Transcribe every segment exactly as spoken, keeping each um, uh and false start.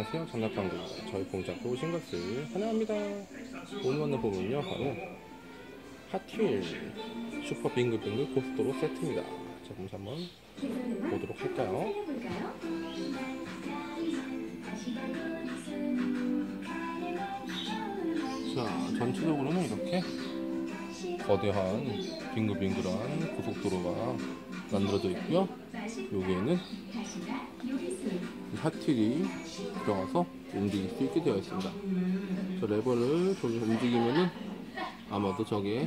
안녕하세요, 장난감입니다. 저희 공장에 오신 것을 환영합니다. 오늘 만나보면요, 바로 핫휠 슈퍼 빙글빙글 고속도로 세트입니다. 자, 그럼 한번 보도록 할까요? 자, 전체적으로는 이렇게 거대한 빙글빙글한 고속도로가 만들어져 있고요. 여기에는 핫휠이 들어가서 움직일 수 있게 되어 있습니다. 저 레버를 저기 움직이면은 아마도 저게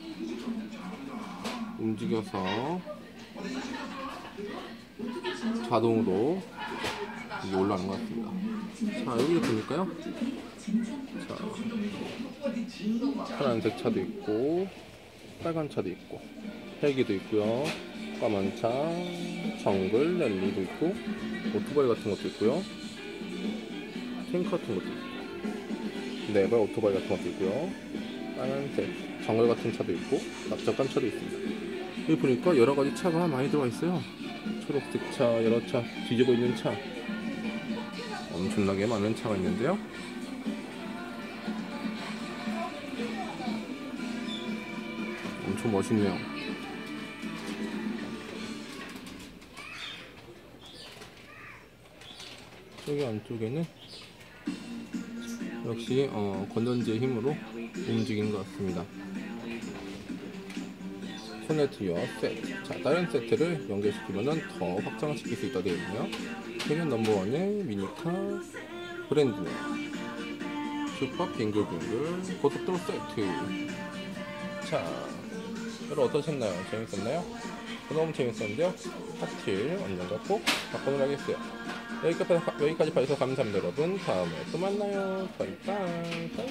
움직여서 자동으로 이게 올라가는 것 같습니다. 자, 여기 보니까요. 자, 파란색 차도 있고 빨간 차도 있고 헬기도 있고요. 까만 차, 정글, 랠리도 있고 오토바이 같은 것도 있고요. 탱크 같은 것도 있고 네발 오토바이 같은 것도 있고요. 빨간색 정글 같은 차도 있고 납작한 차도 있습니다. 여기 보니까 여러가지 차가 많이 들어가 있어요. 초록색 차, 여러 차, 뒤집어 있는 차, 엄청나게 많은 차가 있는데요. 엄청 멋있네요. 여기 안쪽에는 역시 어, 건전지의 힘으로 움직이는 것 같습니다. 코네트와 세트. 자, 다른 세트를 연결시키면 더 확장시킬 수 있다 되어 있네요. 세계 넘버원의 미니카 브랜드네요. 슈퍼 빙글빙글 고속도로 세트. 자, 여러분 어떠셨나요? 재밌었나요? 너무 재밌었는데요. 핫휠 완전 갖고 바꿔놓으러 하겠어요. 여기까지, 여기까지 봐주셔서 감사합니다, 여러분. 다음에 또 만나요. 바이바이.